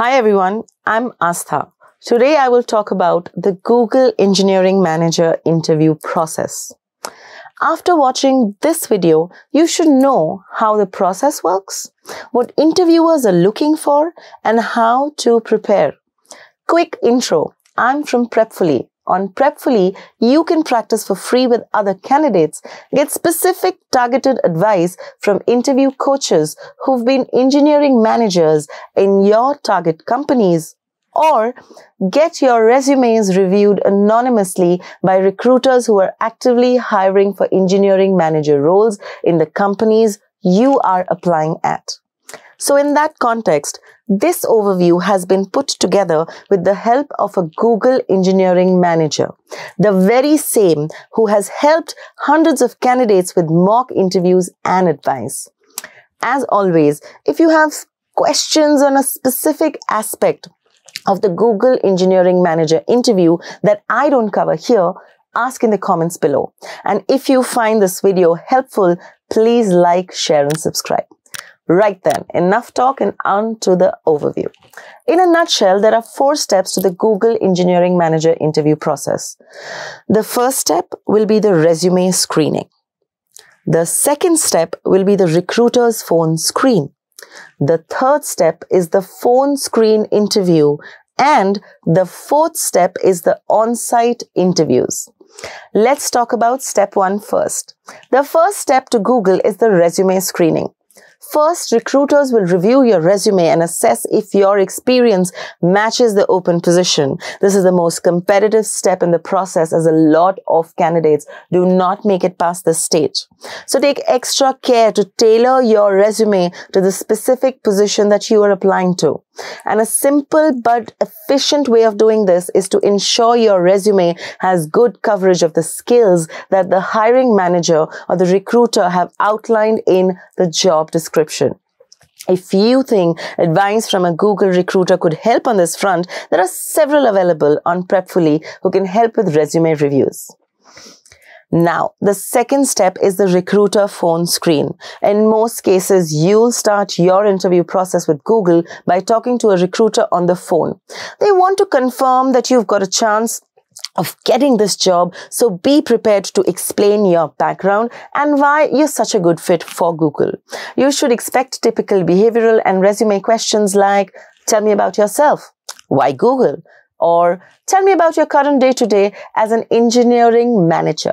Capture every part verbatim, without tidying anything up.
Hi everyone, I'm Astha. Today I will talk about the Google Engineering Manager interview process. After watching this video, you should know how the process works, what interviewers are looking for, and how to prepare. Quick intro. I'm from Prepfully. On Prepfully, you can practice for free with other candidates, get specific targeted advice from interview coaches who've been engineering managers in your target companies, or get your resumes reviewed anonymously by recruiters who are actively hiring for engineering manager roles in the companies you are applying at. So in that context, this overview has been put together with the help of a Google Engineering Manager, the very same who has helped hundreds of candidates with mock interviews and advice. As always, if you have questions on a specific aspect of the Google Engineering Manager interview that I don't cover here, ask in the comments below. And if you find this video helpful, please like, share, and subscribe. Right then, enough talk and on to the overview. In a nutshell, there are four steps to the Google Engineering Manager interview process. The first step will be the resume screening. The second step will be the recruiter's phone screen. The third step is the phone screen interview. And the fourth step is the on-site interviews. Let's talk about step one first. The first step to Google is the resume screening. First, recruiters will review your resume and assess if your experience matches the open position. This is the most competitive step in the process, as a lot of candidates do not make it past this stage. So take extra care to tailor your resume to the specific position that you are applying to. And a simple but efficient way of doing this is to ensure your resume has good coverage of the skills that the hiring manager or the recruiter have outlined in the job description. If you think advice from a Google recruiter could help on this front, there are several available on Prepfully who can help with resume reviews. Now, the second step is the recruiter phone screen. In most cases, you'll start your interview process with Google by talking to a recruiter on the phone. They want to confirm that you've got a chance of getting this job, so be prepared to explain your background and why you're such a good fit for Google. You should expect typical behavioral and resume questions like, tell me about yourself, why Google? Or tell me about your current day-to-day as an engineering manager.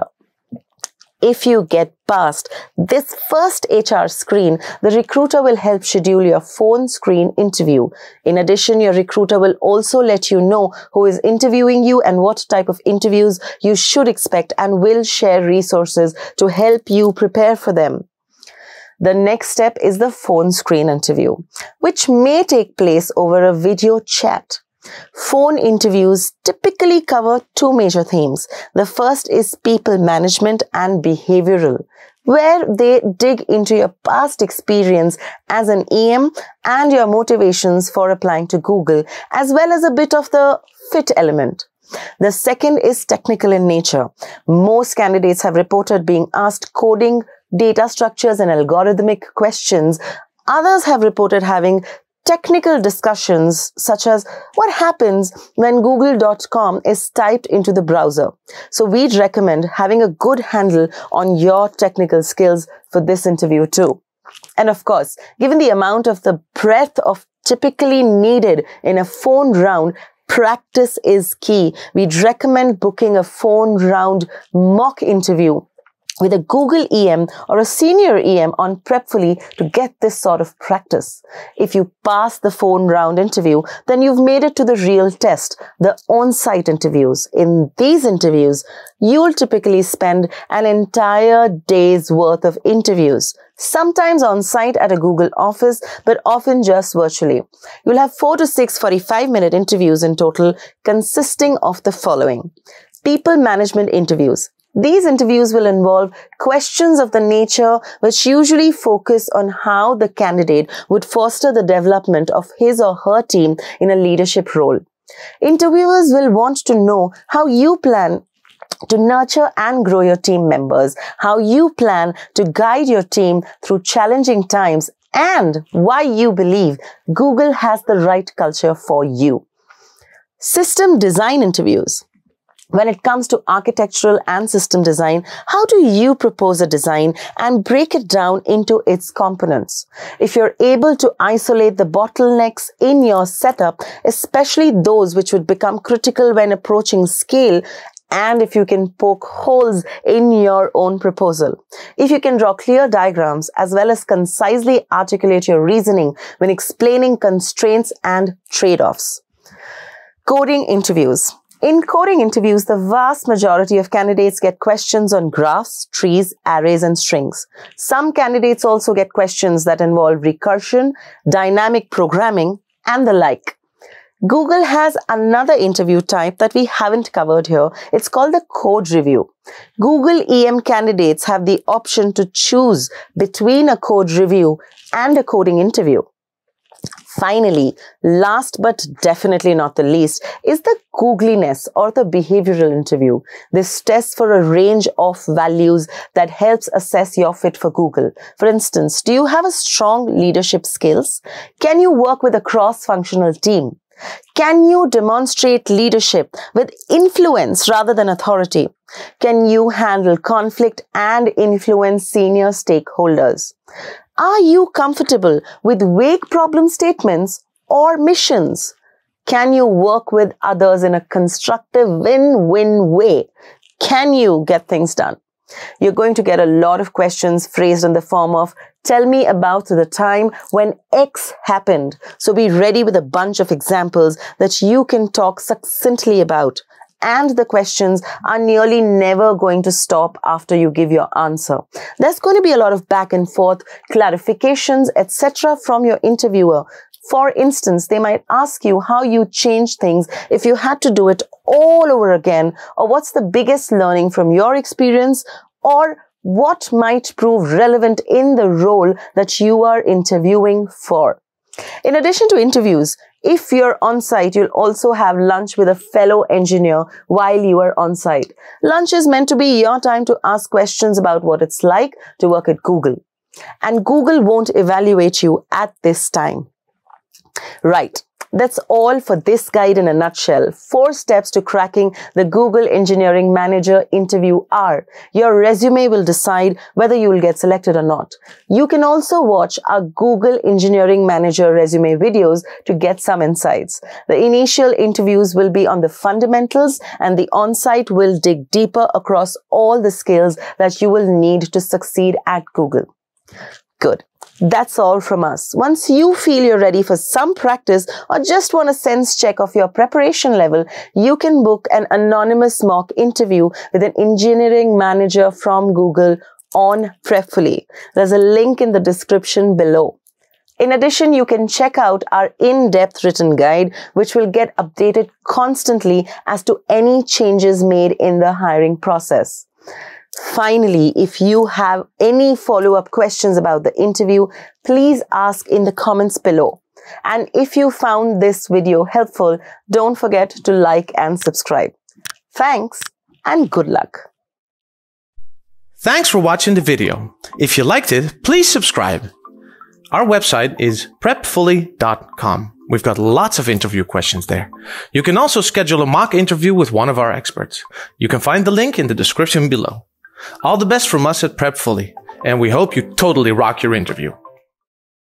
If you get past this first H R screen, the recruiter will help schedule your phone screen interview. In addition, your recruiter will also let you know who is interviewing you and what type of interviews you should expect, and will share resources to help you prepare for them. The next step is the phone screen interview, which may take place over a video chat. Phone interviews typically cover two major themes. The first is people management and behavioral, where they dig into your past experience as an E M and your motivations for applying to Google, as well as a bit of the fit element. The second is technical in nature. Most candidates have reported being asked coding, data structures, and algorithmic questions. Others have reported having technical discussions such as what happens when google dot com is typed into the browser. So we'd recommend having a good handle on your technical skills for this interview too. And of course, given the amount of the breadth of typically needed in a phone round, practice is key. We'd recommend booking a phone round mock interview with a Google E M or a senior E M on Prepfully to get this sort of practice. If you pass the phone round interview, then you've made it to the real test, the on-site interviews. In these interviews, you'll typically spend an entire day's worth of interviews, sometimes on-site at a Google office, but often just virtually. You'll have four to six forty-five minute interviews in total, consisting of the following. People management interviews. These interviews will involve questions of the nature which usually focus on how the candidate would foster the development of his or her team in a leadership role. Interviewers will want to know how you plan to nurture and grow your team members, how you plan to guide your team through challenging times, and why you believe Google has the right culture for you. System design interviews. When it comes to architectural and system design, how do you propose a design and break it down into its components? If you're able to isolate the bottlenecks in your setup, especially those which would become critical when approaching scale, and if you can poke holes in your own proposal. If you can draw clear diagrams as well as concisely articulate your reasoning when explaining constraints and trade-offs. Coding interviews. In coding interviews, the vast majority of candidates get questions on graphs, trees, arrays, and strings. Some candidates also get questions that involve recursion, dynamic programming, and the like. Google has another interview type that we haven't covered here. It's called the code review. Google E M candidates have the option to choose between a code review and a coding interview. Finally, last but definitely not the least, is the Googlyness or the behavioral interview. This tests for a range of values that helps assess your fit for Google. For instance, do you have a strong leadership skills? Can you work with a cross-functional team? Can you demonstrate leadership with influence rather than authority? Can you handle conflict and influence senior stakeholders? Are you comfortable with vague problem statements or missions? Can you work with others in a constructive win-win way? Can you get things done? You're going to get a lot of questions phrased in the form of, tell me about the time when X happened. So be ready with a bunch of examples that you can talk succinctly about. And the questions are nearly never going to stop after you give your answer. There's going to be a lot of back and forth, clarifications, et cetera from your interviewer. For instance, they might ask you how you change things if you had to do it all over again, or what's the biggest learning from your experience, or what might prove relevant in the role that you are interviewing for. In addition to interviews, if you're on site, you'll also have lunch with a fellow engineer while you are on site. Lunch is meant to be your time to ask questions about what it's like to work at Google. And Google won't evaluate you at this time. Right. That's all for this guide in a nutshell. Four steps to cracking the Google Engineering Manager interview are: your resume will decide whether you will get selected or not. You can also watch our Google Engineering Manager resume videos to get some insights. The initial interviews will be on the fundamentals, and the on-site will dig deeper across all the skills that you will need to succeed at Google. Good. That's all from us. Once you feel you're ready for some practice or just want a sense check of your preparation level, you can book an anonymous mock interview with an engineering manager from Google on Prepfully. There's a link in the description below. In addition, you can check out our in-depth written guide, which will get updated constantly as to any changes made in the hiring process. Finally, if you have any follow-up questions about the interview, please ask in the comments below. And if you found this video helpful, don't forget to like and subscribe. Thanks and good luck. Thanks for watching the video. If you liked it, please subscribe. Our website is prepfully dot com. We've got lots of interview questions there. You can also schedule a mock interview with one of our experts. You can find the link in the description below. All the best from us at Prepfully, and we hope you totally rock your interview.